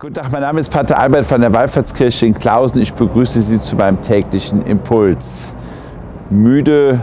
Guten Tag, mein Name ist Pater Albert von der Wallfahrtskirche in Klausen. Ich begrüße Sie zu meinem täglichen Impuls. Müde,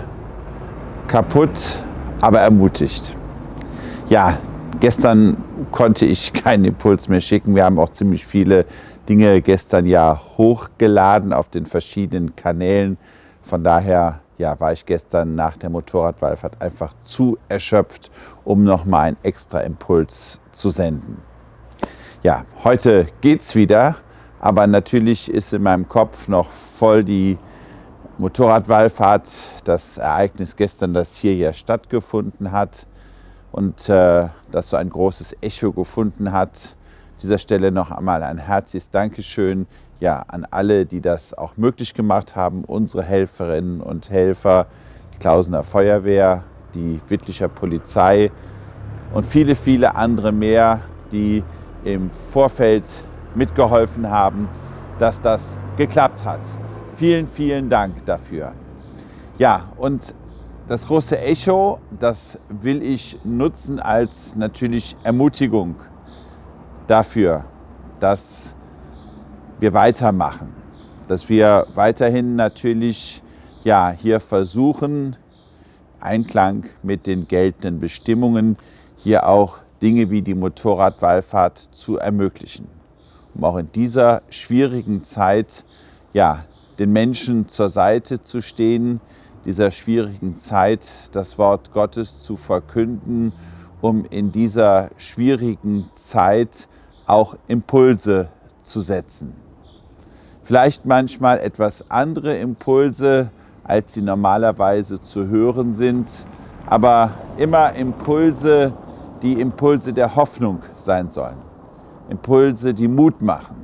kaputt, aber ermutigt. Ja, gestern konnte ich keinen Impuls mehr schicken. Wir haben auch ziemlich viele Dinge gestern ja hochgeladen auf den verschiedenen Kanälen. Von daher war ich gestern nach der Motorradwallfahrt einfach zu erschöpft, um nochmal einen extra Impuls zu senden. Ja, heute geht's wieder, aber natürlich ist in meinem Kopf noch voll die Motorradwallfahrt, das Ereignis gestern, das hier ja stattgefunden hat und das so ein großes Echo gefunden hat. An dieser Stelle noch einmal ein herzliches Dankeschön an alle, die das auch möglich gemacht haben, unsere Helferinnen und Helfer, die Klausener Feuerwehr, die Wittlicher Polizei und viele, viele andere mehr, die im Vorfeld mitgeholfen haben, dass das geklappt hat. Vielen, vielen Dank dafür. Ja, und das große Echo, das will ich nutzen als natürlich Ermutigung dafür, dass wir weitermachen, dass wir weiterhin natürlich hier versuchen, Einklang mit den geltenden Bestimmungen, hier auch Dinge wie die Motorradwallfahrt zu ermöglichen, um auch in dieser schwierigen Zeit den Menschen zur Seite zu stehen, dieser schwierigen Zeit das Wort Gottes zu verkünden, um in dieser schwierigen Zeit auch Impulse zu setzen. Vielleicht manchmal etwas andere Impulse, als sie normalerweise zu hören sind, aber immer Impulse, die Impulse der Hoffnung sein sollen. Impulse, die Mut machen.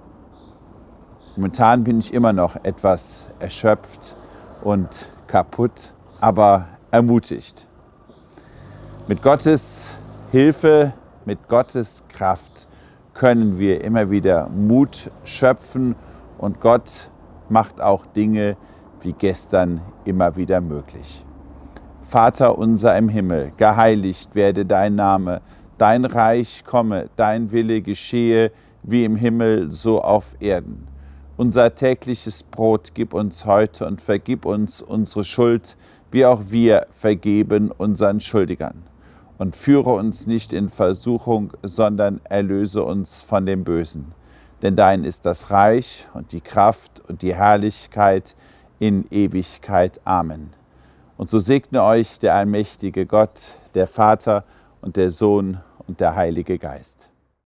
Momentan bin ich immer noch etwas erschöpft und kaputt, aber ermutigt. Mit Gottes Hilfe, mit Gottes Kraft können wir immer wieder Mut schöpfen und Gott macht auch Dinge wie gestern immer wieder möglich. Vater unser im Himmel, geheiligt werde dein Name, dein Reich komme, dein Wille geschehe, wie im Himmel, so auf Erden. Unser tägliches Brot gib uns heute und vergib uns unsere Schuld, wie auch wir vergeben unseren Schuldigern. Und führe uns nicht in Versuchung, sondern erlöse uns von dem Bösen. Denn dein ist das Reich und die Kraft und die Herrlichkeit in Ewigkeit. Amen. Und so segne euch der allmächtige Gott, der Vater und der Sohn und der Heilige Geist.